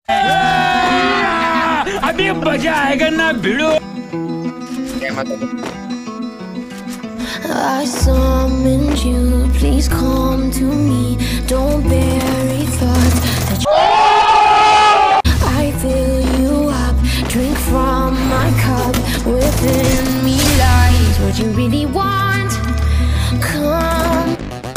अभी मजा आएगा ना भिड़ो। I summoned you, please come to me. Don't bury thoughts that I fill you up, drink from my cup. Within me lies what you really want. Come.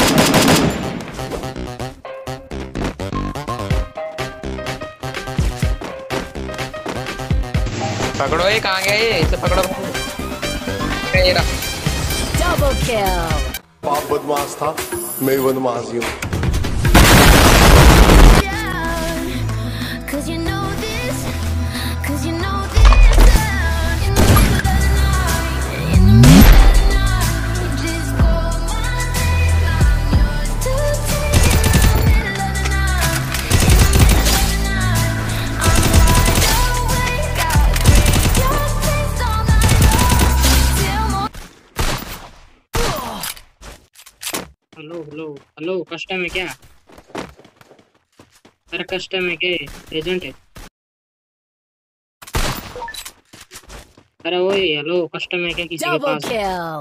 पकड़ो ये, कहाँ गया ये? इसे पकड़ो। ये रहा। Double kill. बाप बदमाश था, मैं बदमाश हूँ। Cause you know this, cause you know this. In the middle of the night, in the middle of the night, just call my name, I'm yours to take. In the middle of the night, in the middle of the night, I'm wide awake, I crave your taste all night long, till morning. Hello hello hello, custom है क्या? अरे custom है क्या? Agent है? अरे वही, hello custom है क्या किसी के Double पास? kill.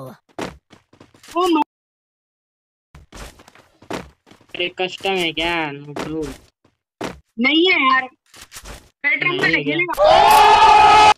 अरे कस्टम है क्या? No bro. नहीं है यार, पेट्रोल पे नहीं है क्या? खेलेगा।